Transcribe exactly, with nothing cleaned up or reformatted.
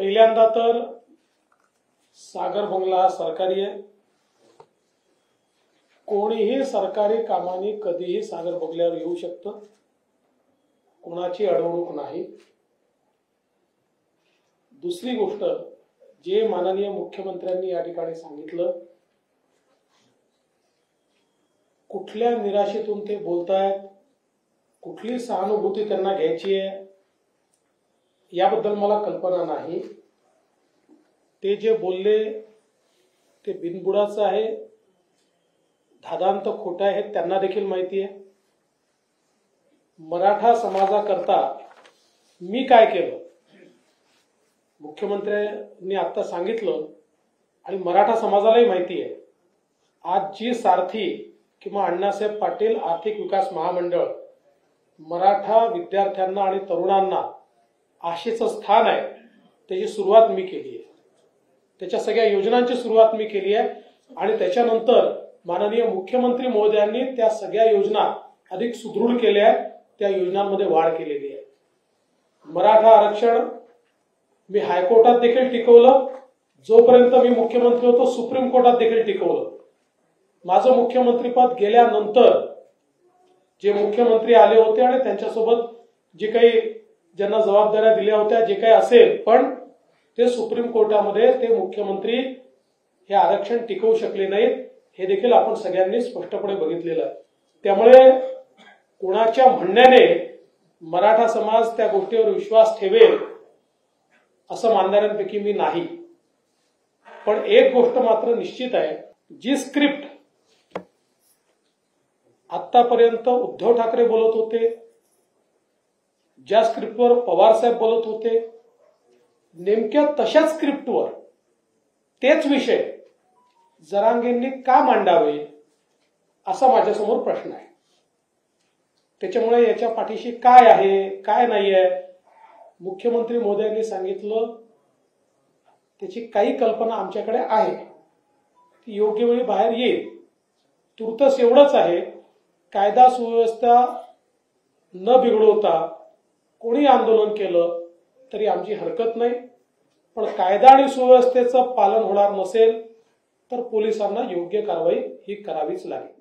पहिल्यांदा तर सागर बंगला सरकारी आहे। कोणीही सरकारी कामाने कधीही सागर बंगल्यावर येऊ शकतं, कोणाची अडवणूक नाही। दुसरी गोष्ट, जे माननीय मुख्यमंत्र्यांनी या ठिकाणी सांगितलं, कुठल्या निराशेतून ते बोलतायत, कुठली सहानुभूती त्यांना घ्यायची आहे याबद्दल मला कल्पना नाही। ते जे बोलले ते बिनबुडाचं आहे, धादांत खोटं आहे हे त्यांना देखील माहिती आहे। मराठा समाजाकरता मी काय केलं मुख्यमंत्र्यांनी आता सांगितलं आणि मराठा समाजालाही माहिती आहे। आज जी सारथी किंवा अण्णासाहेब पाटील आर्थिक विकास महामंडळ मराठा विद्यार्थ्यांना आणि तरुणांना आशेचं स्थान आहे, त्याची सुरुवात मी केली आहे। त्याच्या सगळ्या योजनांची सुरुवात मी केली आहे आणि त्याच्यानंतर माननीय मुख्यमंत्री महोदयांनी त्या सगळ्या योजना अधिक सुदृढ केल्या आहेत, त्या योजनांमध्ये वाढ केलेली आहे। मराठा आरक्षण मी हायकोर्टात देखील टिकवलं, जोपर्यंत मी मुख्यमंत्री होतो सुप्रीम कोर्टात देखील टिकवलं। माझं मुख्यमंत्रीपद गेल्यानंतर जे मुख्यमंत्री आले होते आणि त्यांच्यासोबत जे काही ज्यांना जबाबदाऱ्या दिल्या होत्या, जे काही असेल, पण ते सुप्रीम कोर्टामध्ये ते मुख्यमंत्री हे आरक्षण टिकवू शकले नाहीत, हे देखील आपण सगळ्यांनी स्पष्टपणे बघितलेलं आहे। त्यामुळे कोणाच्या म्हणण्याने मराठा समाज त्या गोष्टीवर विश्वास ठेवेल असं मानणाऱ्यांपैकी मी नाही। पण एक गोष्ट मात्र निश्चित आहे, जी स्क्रिप्ट आतापर्यंत उद्धव ठाकरे बोलत होते, ज्या स्क्रिप्टवर पवार साहेब बोलत होते, नेमक्या तशाच स्क्रिप्टवर तेच विषय जरांगेंनी का मांडावे असा माझ्यासमोर प्रश्न आहे। त्याच्यामुळे याच्या पाठीशी काय आहे काय नाही आहे मुख्यमंत्री महोदयांनी सांगितलं, त्याची काही कल्पना आमच्याकडे आहे, ती योग्य वेळी बाहेर येईल। तुर्तस एवढंच आहे, कायदा सुव्यवस्था न बिघडवता कोणी आंदोलन केलं तरी आमची हरकत नाही, पण कायदा आणि सुव्यवस्थेचं पालन होणार नसेल तर पोलिसांना योग्य कारवाई ही करावीच लागेल।